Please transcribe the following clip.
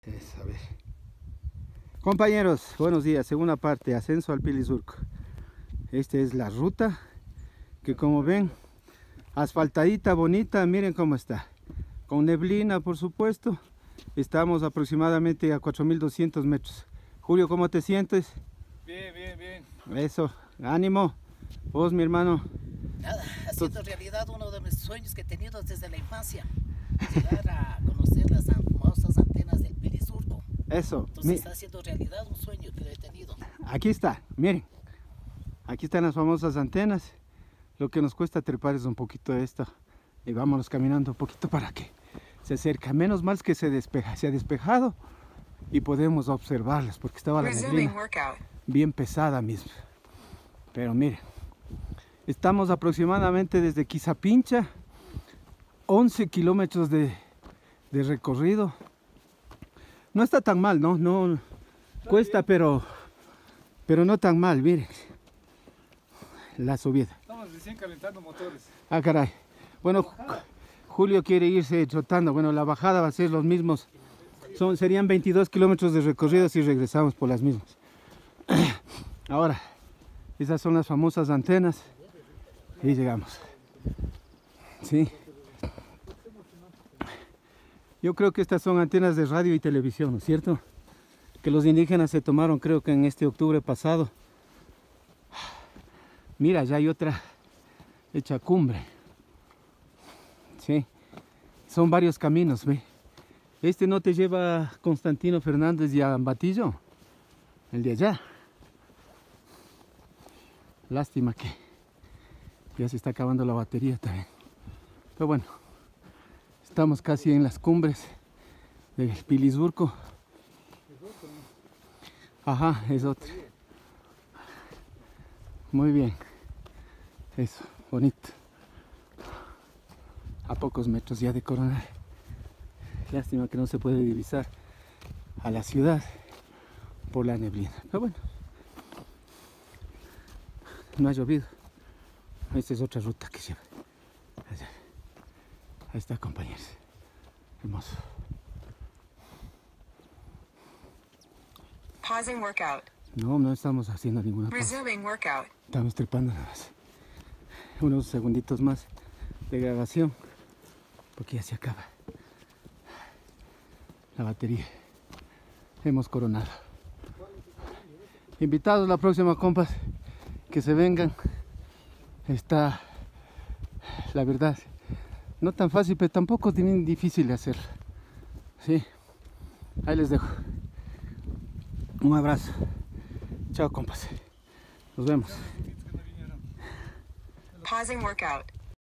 Eso, a ver. Compañeros, buenos días. Segunda parte, ascenso al Pilisurco. Esta es la ruta que, como ven, asfaltadita, bonita. Miren cómo está. Con neblina, por supuesto. Estamos aproximadamente a 4200 metros. Julio, ¿cómo te sientes? Bien, bien, bien. Eso, ánimo. Vos, mi hermano. Nada, haciendo realidad uno de mis sueños que he tenido desde la infancia. Llegar a conocer las famosas antenas del Pilisurco. Eso. Entonces está haciendo realidad un sueño que he tenido. Aquí está, miren. Aquí están las famosas antenas. Lo que nos cuesta trepar es un poquito de esto. Y vámonos caminando un poquito para que se acerque. Menos mal que se ha despejado y podemos observarlas porque estaba la neblina bien pesada mismo. Pero miren, estamos aproximadamente desde Quizapincha, 11 kilómetros de recorrido. No está tan mal, no cuesta, pero no tan mal, miren. La subida. Estamos recién calentando motores. Ah, caray. Bueno, Julio quiere irse trotando. Bueno, la bajada va a ser los mismos. Serían 22 kilómetros de recorrido si regresamos por las mismas. Ahora, esas son las famosas antenas. Y llegamos. Sí. Yo creo que estas son antenas de radio y televisión, ¿no es cierto? Que los indígenas se tomaron, creo que en este octubre pasado. Mira, ya hay otra hecha cumbre. Sí, son varios caminos, ¿ve? Este no te lleva a Constantino Fernández y a Ambatillo, el de allá. Lástima que ya se está acabando la batería también. Pero bueno, estamos casi en las cumbres del Pilisurco. Ajá, es otra. Muy bien. Eso, bonito. A pocos metros ya de Coronel. Lástima que no se puede divisar a la ciudad por la neblina. Pero bueno, no ha llovido. Esta es otra ruta que lleva. Allá. Ahí está, compañeros. Hermoso. Pausing workout. No estamos haciendo ninguna pausa. Resuming workout. Estamos trepando nada más. Unos segunditos más de grabación porque ya se acaba la batería. Hemos coronado. Invitados la próxima, compas, que se vengan. Está, la verdad, no tan fácil, pero tampoco tan difícil de hacer. Sí, ahí les dejo. Un abrazo. Chao, compas. Nos vemos. Pausing workout.